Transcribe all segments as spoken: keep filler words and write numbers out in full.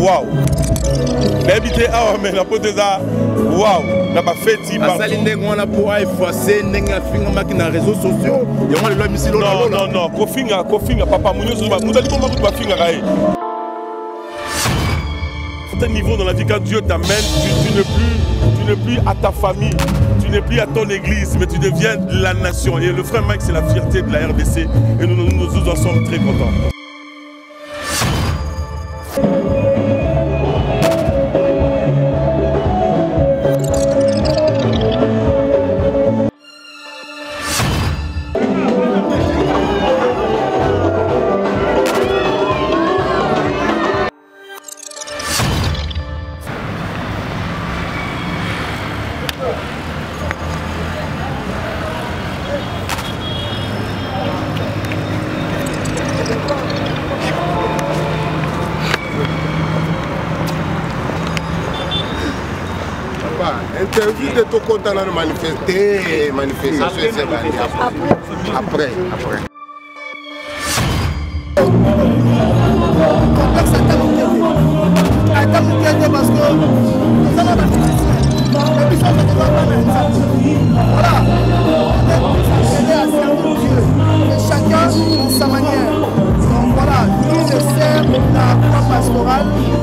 waouh. L'habité a mais la pote ça waouh. La pas fait ti pas. Ça l'indé on a pour effacer n'engue la finga makina réseaux sociaux. Et on le misi lo non non non kofinga kofinga papa munyo zuba mudali ko makutu bafinga kae. C'est un niveau dans la vie quand Dieu t'amène, tu, tu n'es plus, tu n'es plus à ta famille, tu n'es plus à ton église, mais tu deviens de la nation. Et le frère Mike, c'est la fierté de la R D C et nous, nous, nous, nous en sommes très contents. Interview de tout content de manifester, manifestation, c'est après. Après, après. Parce que chacun dans sa manière. Donc voilà, lui je sers la croix pastorale.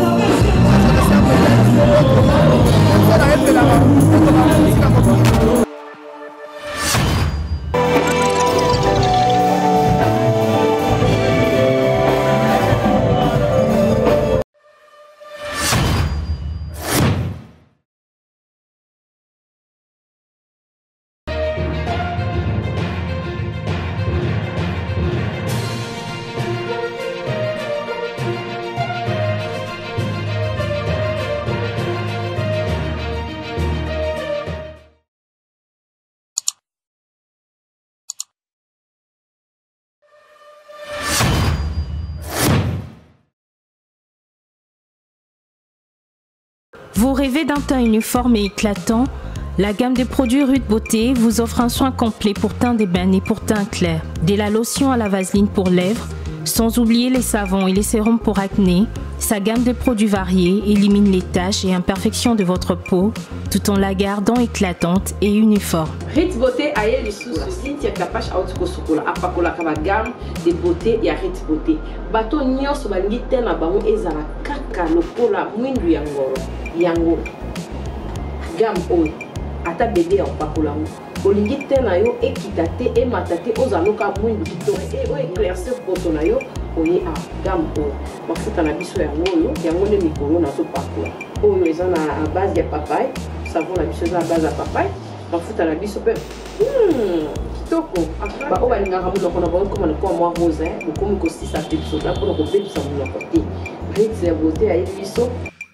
Vous rêvez d'un teint uniforme et éclatant? La gamme de produits Rude Beauté vous offre un soin complet pour teint d'ébène et pour teint clair. De la lotion à la vaseline pour lèvres, sans oublier les savons et les sérums pour acné. Sa gamme de produits variés élimine les taches et imperfections de votre peau, tout en la gardant éclatante et uniforme. Rude Beauté a eu les sous Cynthia Kapash Autiko Sukola, Apakola Kaba gamme de beauté et Rude Beauté. Bato nyos balingi tena bango ezala kaka lokola mwindu yangoro. Yango gamme oyo ata bébé ya pakola olingi te na yo ekita te emata te ozaloka mwindu kitoko e o éclaircir poto na yo oye a gamme oyo mafuta na biso yango oyo yango nde mikolo nazopakola oyo eza na base ya papaye savon na biso eza na base ya papaye mafuta na biso mpe kitoko baoyo balingaka monoko na bango koma nakoa mwa rose bokomi kosisa te biso da mpona kobebisa monoko te Rude ya beauté ayebi biso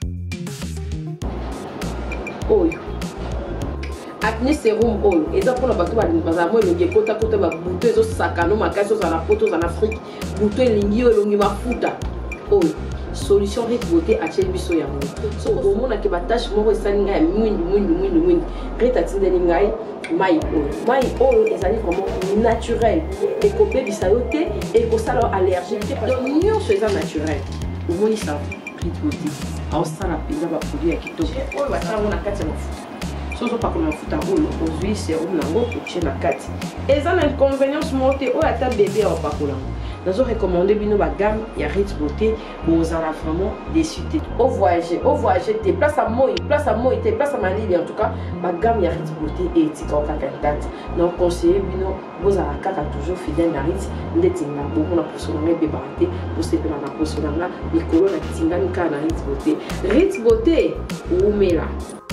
oyo acné sérum oyo eza mpona bato bazala mo elongi ekota kota babuto ezosakano makasi ozala na poto ozala na afrique buto elingi oyo elongi mafuta oyo solution Rude Beauté atie biso yango so omonaki batache moko esali ngai ya mwindu mwindu mwindu mwindu Rude atindeli ngai mai oyo mai oyo ezali vraiment naturel ekobebisa yo te ekosala yo allergie te donc nyonso eza naturel omoni sa Rude Beauté aosala mpenza baproduit ya kitoko oyo basalango na kati ya mafuta soki opakola mafuta oyo ozwi serum nango otie na kati eza na inconvénience moko te oyo ata bebe aopakola yango nazorekomande bino bagamme ya Rude Beauté bozala vraiment déçu te ovoyage ovoyage te place ya moi place ya moi te place ya malili en tout cas bagamme ya Rude Beauté etikao kaka date donc conseiller bino bozala kaka toujours fidèle na Rude ndeti nga bomona poso nanga ebebaka te bosepela na poso nanga likolo na tingani kaka na Rude Beauté Rude Beauté oumela.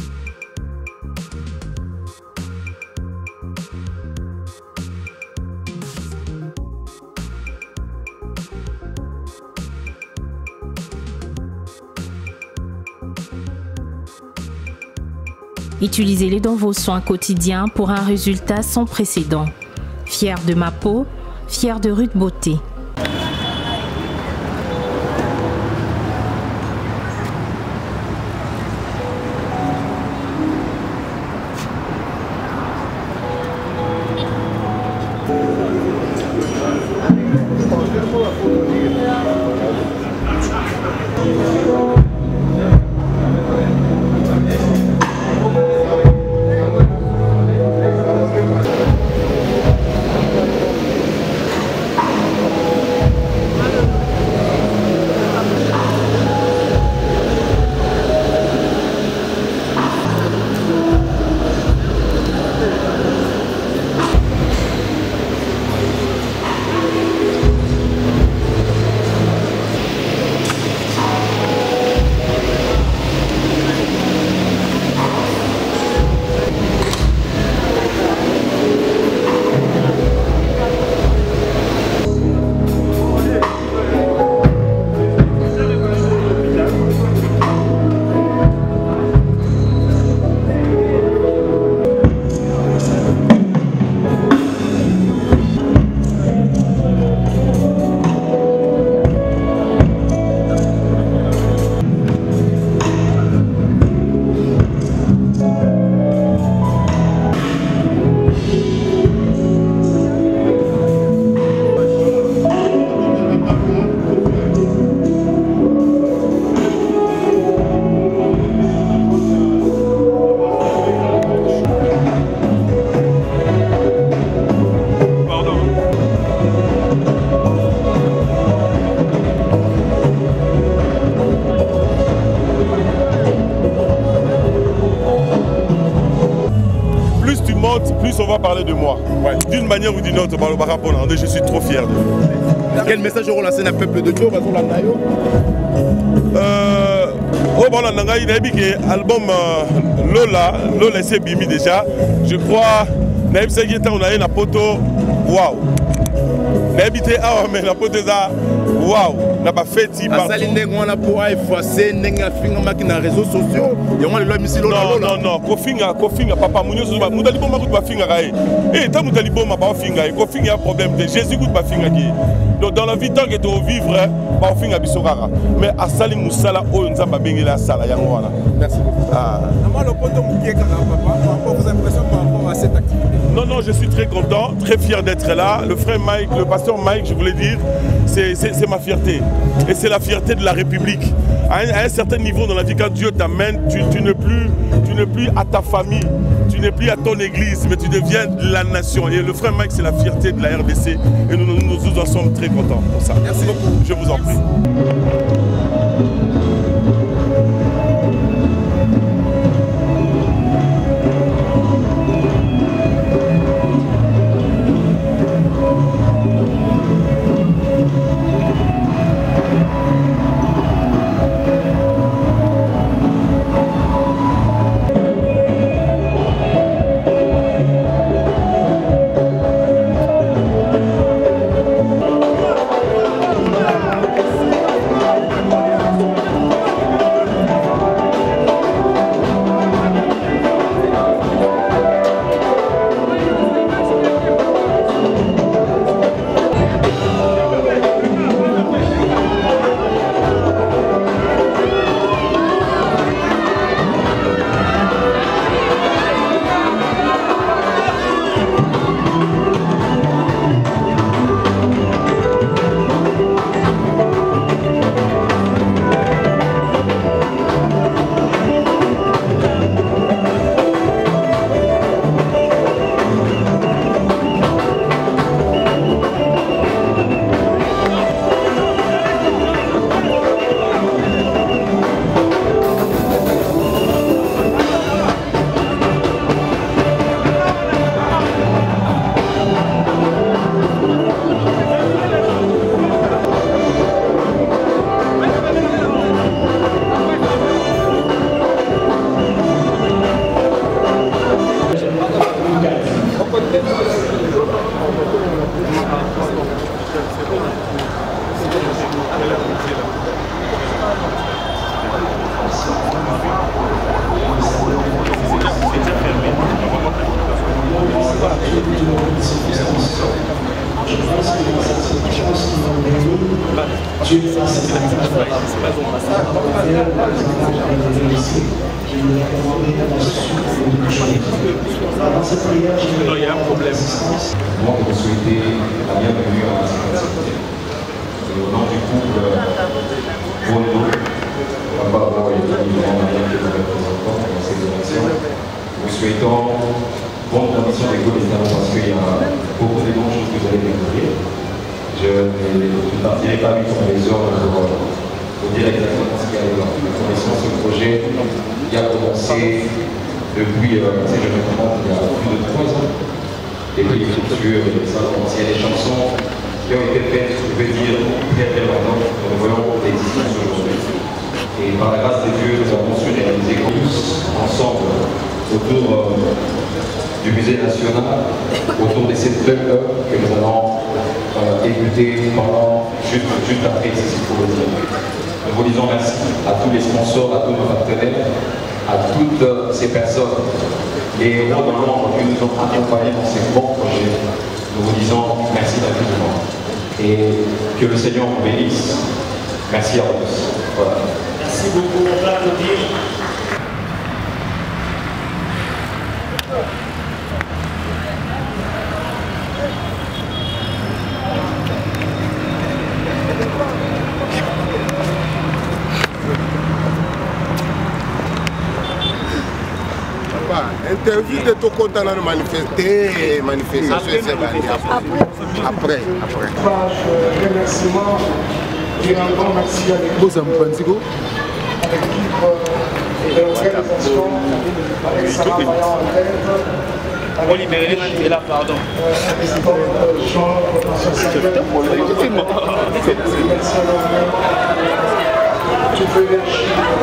Utilisez-les dans vos soins quotidiens pour un résultat sans précédent. Fier de ma peau, fier de Rude Beauté. on va parler de moi. Ouais. D'une manière ou d'une autre, je suis trop fier de vous. Quel message aura lancé le peuple de Dieu? Euh, oh bon, on a eu album Lola, Lola c'est Bimi déjà. Je crois, Naïb Segueta on a eu la poto, waouh. Naïb était ah mais la poto ça, waouh. N'a pas fait si pas. Ça l'indé on a pour effacer, n'enga finga makina réseaux sociaux. Et on a le missile Lola. Non non non, kofinga kofinga papa munyo zuba, mudali bomba kutu bafinga kae. Eh ta mudali bomba ba finga, kofinga a problème de Jésus kutu bafinga qui. Donc dans la vie tant que tu vivre, ba finga bisokara. Mais à Sali Moussala o nzamba bengela sala yango wana. Merci beaucoup. Ah. Comment le poto mouké kaka papa par rapport aux impressions par rapport à cette activité? Non non, je suis très content, très fier d'être là. Le frère Mike, le pasteur Mike, je voulais dire, c'est ma fierté. Et c'est la fierté de la République. À un, à un certain niveau dans la vie, quand Dieu t'amène, tu, tu n'es plus, tu n'es plus à ta famille, tu n'es plus à ton église, mais tu deviens de la nation. Et le frère Mike, c'est la fierté de la R D C. Et nous, nous, nous, nous en sommes très contents pour ça. Merci beaucoup. Je vous en prie. Que le Seigneur vous bénisse. Merci à tous. Voilà. Merci beaucoup. On va applaudir. Interview de tout content de manifester, manifestation, c'est après. Après, après. Remerciement et un grand merci à l'équipe de l'organisation, avec Sarah Mayan en tête, Pour libérer et là, pardon. Tu peux lâcher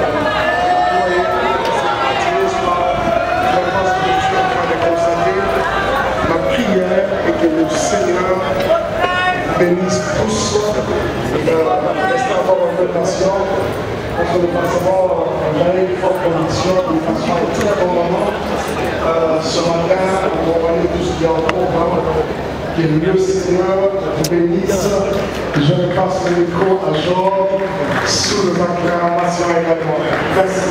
ma prière est que le Seigneur bénisse tous. Restez encore en préparation. Entre le passeport, j'avais une forte conviction de façon très bon moment. Euh, ce matin, on va aller tous dire au programme que le Seigneur vous bénisse. Je passe le micro à Georges sous le acclamation également. Merci.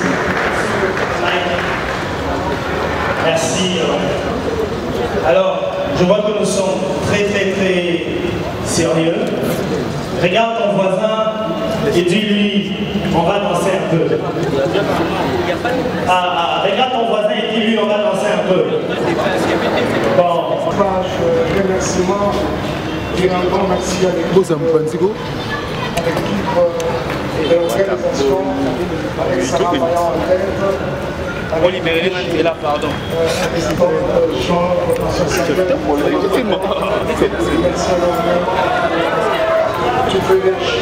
Merci. Alors, je vois que nous sommes très très très sérieux. Regarde ton voisin et dis-lui, on va danser un peu. Ah, ah, regarde ton voisin et dis-lui, on va danser un peu. Bon. Page remerciement, je rends grand merci avec l'équipe de l'organisation, avec Sarah Vaillant en tête. Pour libérer et là, pardon. Tu peux lâcher.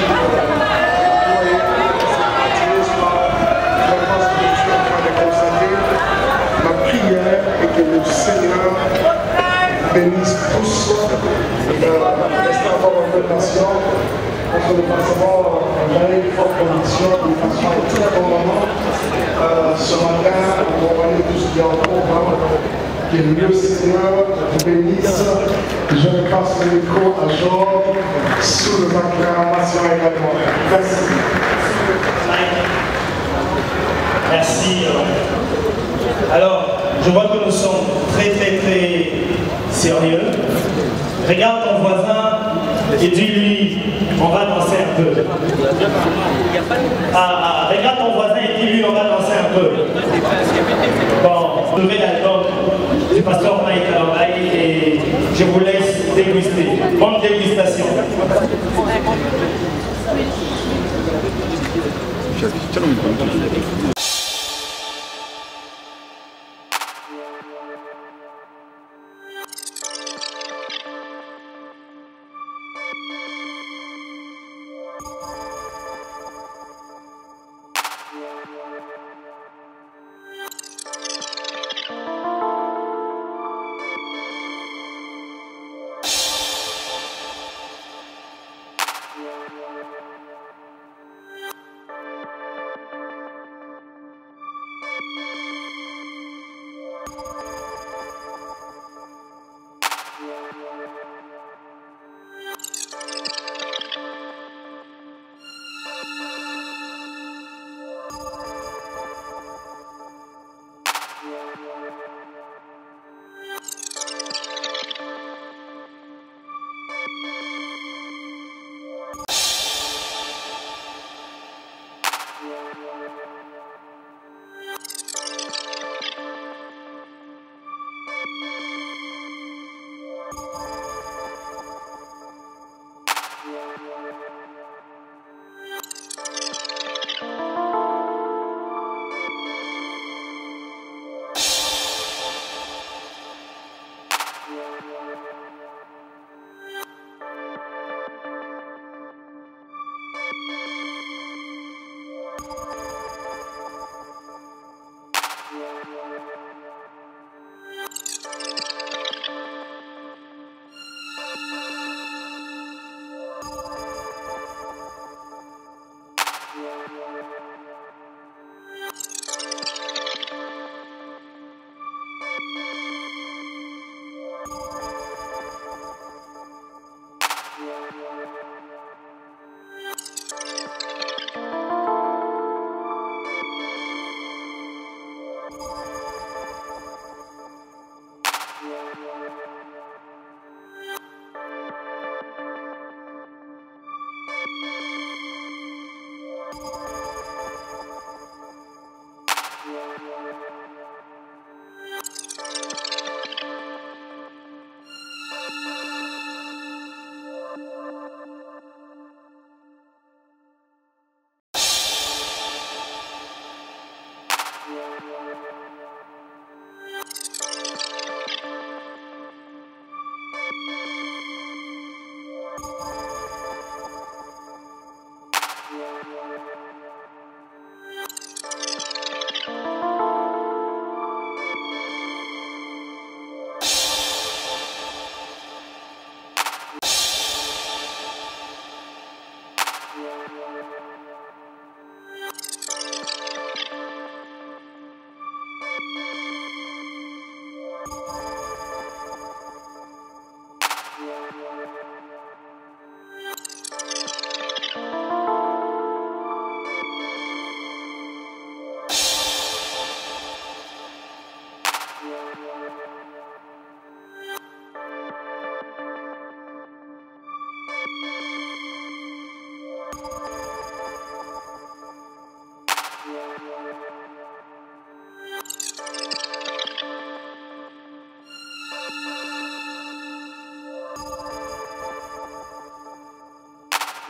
Ma prière est que le Seigneur bénisse tous. Restez encore en préparation. Entre le passeport, j'avais une forte conviction de façon très bon moment. Euh, ce matin, on va aller tous dire au programme que le Seigneur vous bénisse. Je passe le micro à Georges sous le acclamation également. Merci. Merci. Alors, je vois que nous sommes très très très sérieux. Regarde ton voisin et dis-lui, on va danser un peu. Ah, ah, regarde ton voisin et dis-lui, on va danser un peu. Bon, nouvel album du pasteur Mike Alambay et je vous laisse déguster. Bonne dégustation.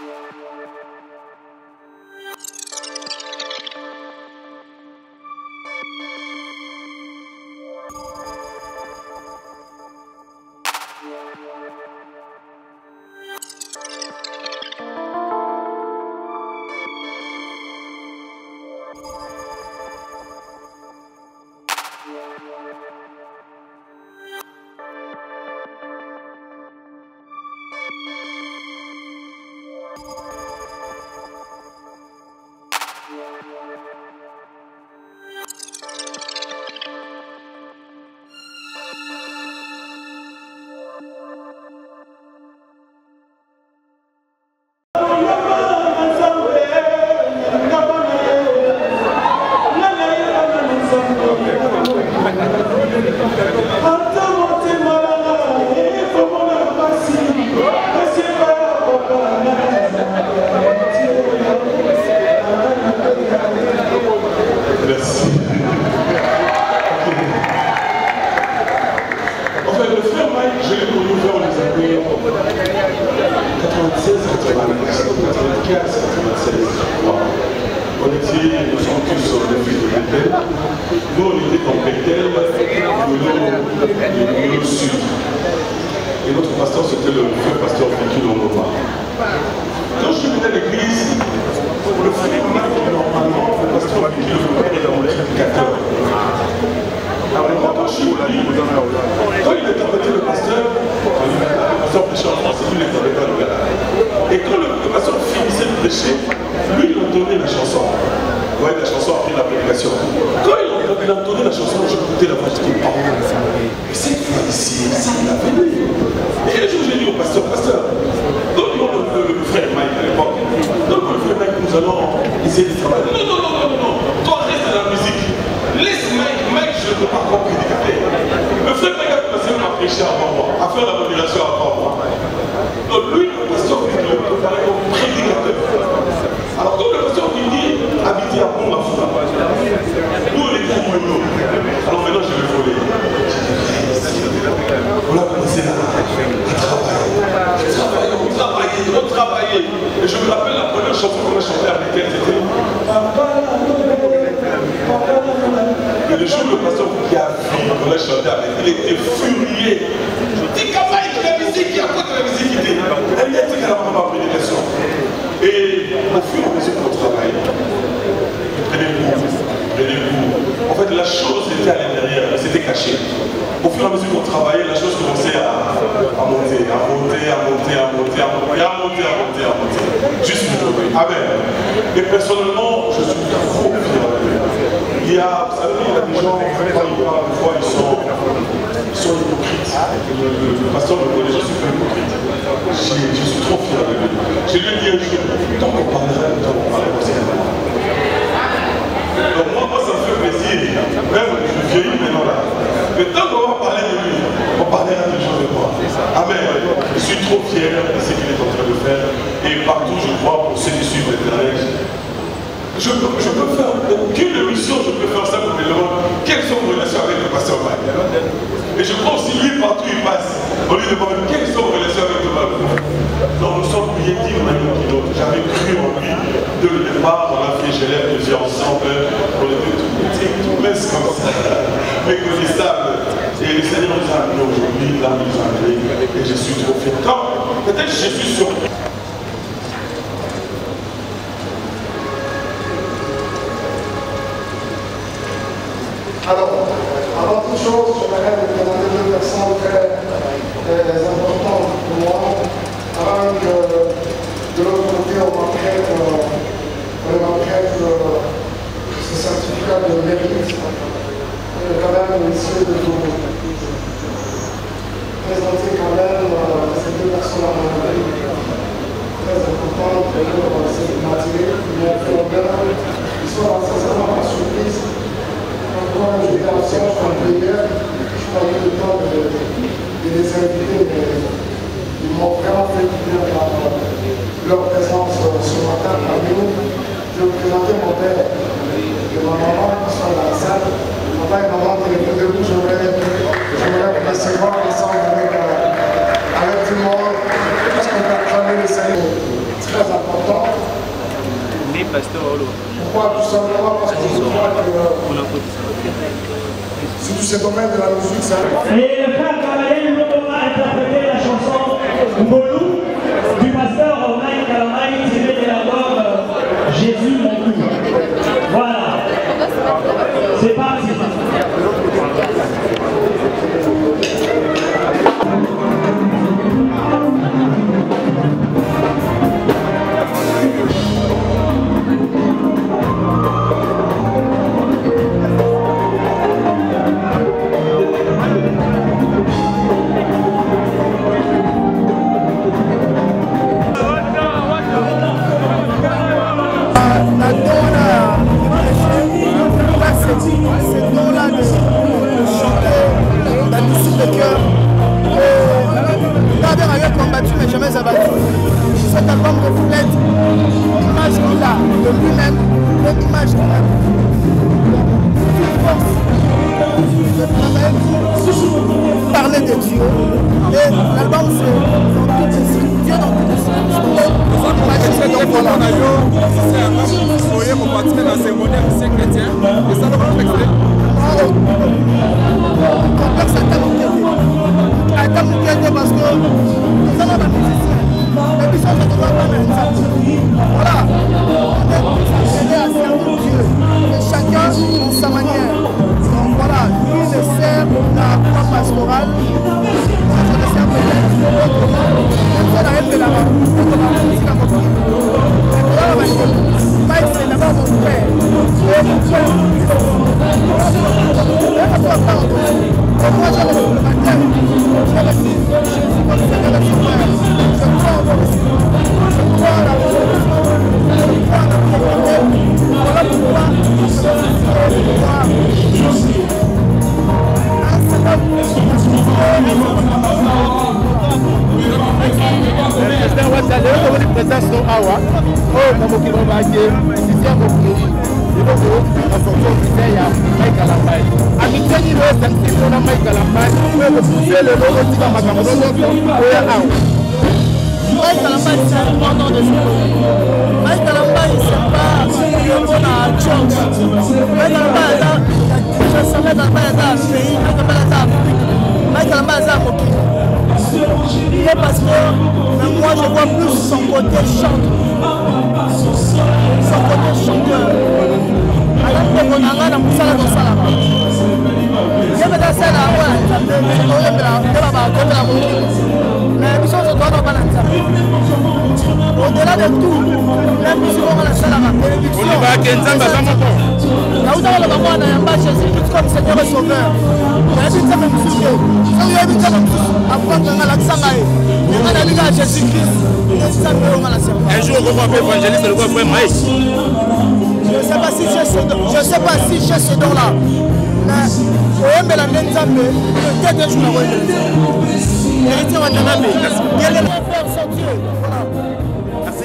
Recevoir ensemble avec, euh, avec tout le monde, parce qu'on a acclamé le Seigneur. très important. Pourquoi? Tout simplement parce que je crois que c'est tout ce domaine de la musique, ça. Et le frère Gabriel nous a interprété la chanson Molou du pasteur Mike Kalamai tiré de l'album Jésus mon cou. Voilà. C'est parti. Ces dons-là de chanter la douceur de cœur. David avait combattu mais jamais abattu. Cet album reflète l'image qu'il a de lui-même, l'image qu'il a. Une force de travail, parler de Dieu. Et l'album c'est dans toutes les signes, Dieu dans toutes les signes. C'est un homme pour participer dans ces modèles, c'est chrétien. Et ça, le complexe. Complexe à Tamoukété. À Tamoukété parce que nous avons la musicien. Et puis ça, je ne dois pas mettre ça. Voilà. On est aidé à servir Dieu. Et chacun dans sa manière. Donc voilà, lui le sert la foi pastorale. Moi, je le sers peut-être autrement. Même si on arrive de là-bas. On va réussir à comprendre. Mike, c'est d'abord mon frère. Et mon frère. Et moi, j'ai reçu le baptême. J'ai reçu Jésus comme Seigneur et Sauveur. Je crois en vous. Je crois en la résurrection. Je crois en la propriété. Voilà pourquoi je suis fier de voir Jésus. Un seul homme. Président Ouattara, on est présent sur Awa. Oh, dans mon kilomètre, sixième mokili. Et donc, on a sorti au musée, il y a Mike Kalamai. À Miteni, le S M C, on a Mike Kalamai. On peut refuser le logo qui va à Macamono, on est à Mike Kalamai, c'est un grand nom de jour. Mike Kalamai, c'est pas le bon à Church. Mike Kalamai, je savais dans le pays, Mike Kalamai, c'est Afrique. Mike Kalamai, c'est Mokili. Et parce que même moi je vois plus son côté chanteur. Son côté chanteur. Alors que mon anga na musala do sala. Yeba da sala wa nzambe ko yebra yeba ba ko la mo. Mais biso so doit pas balancer. Au-delà de tout, la musique on la sala ma bénédiction. On va que nzamba za moko. Na uta wala ba na yamba Jésus comme Seigneur et Sauveur. Na bi nzamba musique. So yebi nzamba musique. Un jour, on va faire évangéliste, le frère Maïs. Je ne sais pas si j'ai ce don, je sais pas si j'ai ce don-là. Mais la peut-être un jour, on va quel est mon frère sans Dieu? Merci.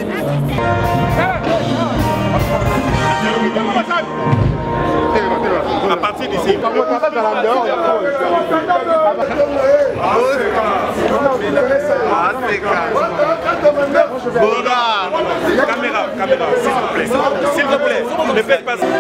À partir d'ici. Caméra, caméra, s'il vous plaît. S'il vous plaît, ne faites pas ça.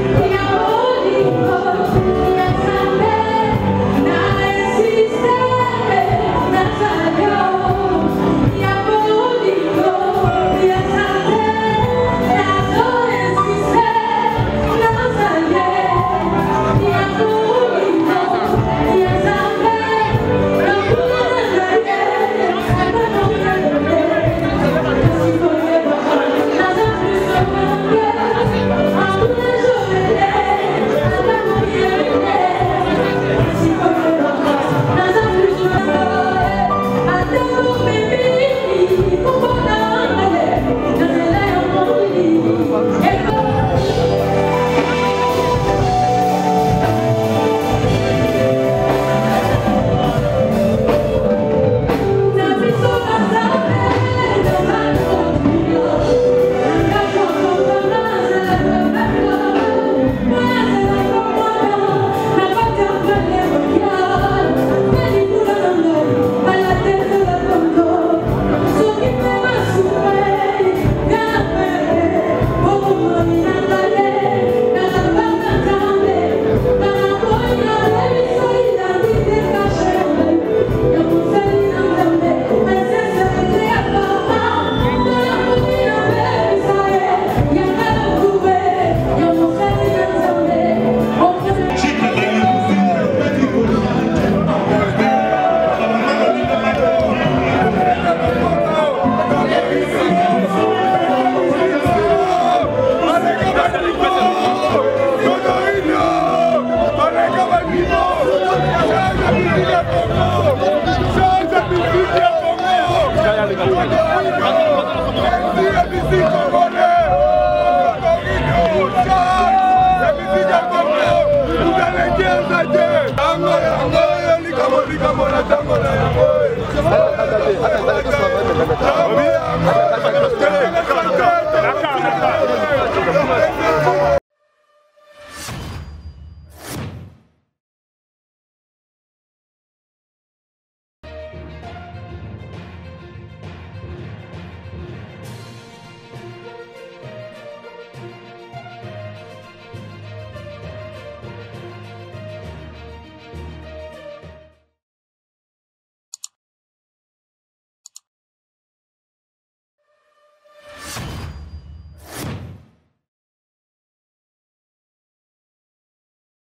Sister Dieu.